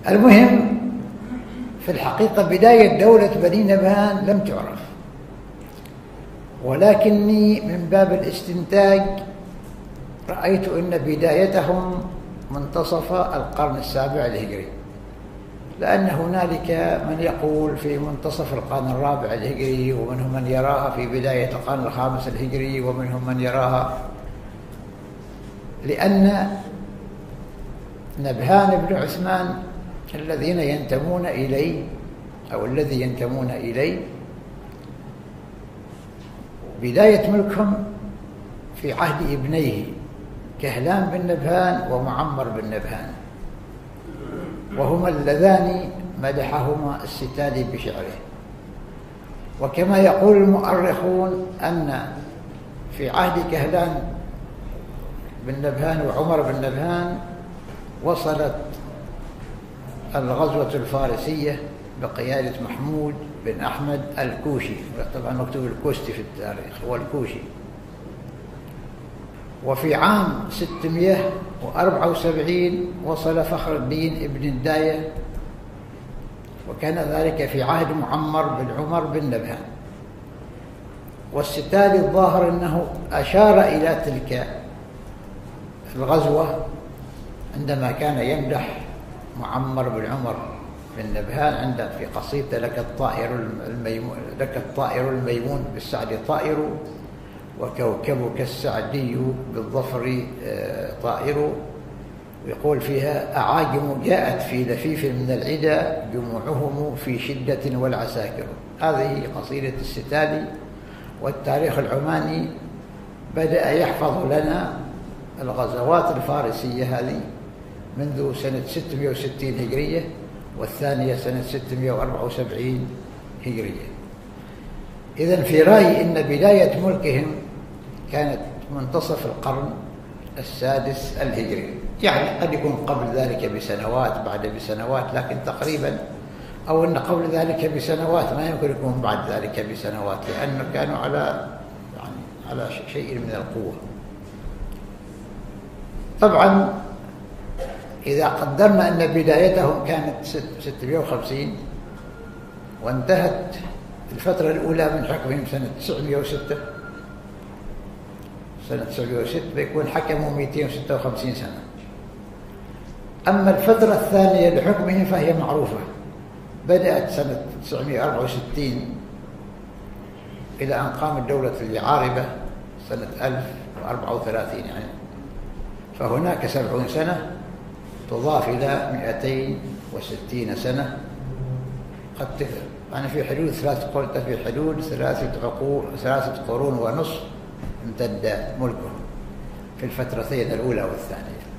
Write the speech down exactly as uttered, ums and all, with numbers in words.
المهم، في الحقيقة بداية دولة بني نبهان لم تعرف، ولكني من باب الاستنتاج رأيت أن بدايتهم منتصف القرن السابع الهجري، لأن هنالك من يقول في منتصف القرن الرابع الهجري، ومنهم من يراها في بداية القرن الخامس الهجري، ومنهم من يراها، لأن نبهان بن عثمان الذين ينتمون إليه أو الذي ينتمون إليه بداية ملكهم في عهد ابنيه كهلان بن نبهان ومعمر بن نبهان، وهما اللذان مدحهما الستالي بشعره. وكما يقول المؤرخون أن في عهد كهلان بن نبهان وعمر بن نبهان وصلت الغزوة الفارسية بقيادة محمود بن أحمد الكوشي، طبعا مكتوب الكوستي في التاريخ، هو الكوشي. وفي عام ستمائة وأربعة وسبعين وصل فخر الدين ابن الداية، وكان ذلك في عهد معمر بن عمر بن نبهان. والستالي الظاهر أنه أشار إلى تلك الغزوة عندما كان يمدح معمر بن عمر بن نبهان عند في قصيدة لك الطائر الميمون لك الطائر الميمون بالسعد طائر، وكوكبك السعدي بالظفر طائر. ويقول فيها: أعاجم جاءت في لفيف من العدا، جموعهم في شدة والعساكر. هذه قصيدة الستالي. والتاريخ العماني بدأ يحفظ لنا الغزوات الفارسية هذه منذ سنة ستمائة وستين هجرية، والثانية سنة ستمائة وأربعة وسبعين هجرية. إذن في رأيي إن بداية ملكهم كانت منتصف القرن السادس الهجري، يعني قد يكون قبل ذلك بسنوات، بعد بسنوات، لكن تقريبا، أو أن قبل ذلك بسنوات، ما يمكن يكون بعد ذلك بسنوات، لأنه كانوا على يعني على شيء من القوة. طبعا إذا قدرنا أن بدايتهم كانت ستمائة وخمسين وانتهت الفترة الأولى من حكمهم سنة تسعمائة وستة، سنة تسعمائة وستة بيكون حكموا مئتين وستة وخمسين سنة. أما الفترة الثانية لحكمهم فهي معروفة، بدأت سنة تسعمائة وأربعة وستين إلى أن قامت دولة اليعاربة سنة ألف وأربعة وثلاثين، يعني فهناك سبعون سنة تضاف إلى مئتين وستين سنة. قد يعني في حدود ثلاث قلت في حدود ثلاثة عقور ثلاثة قرون ونصف امتد ملكهم في الفترتين الأولى والثانية.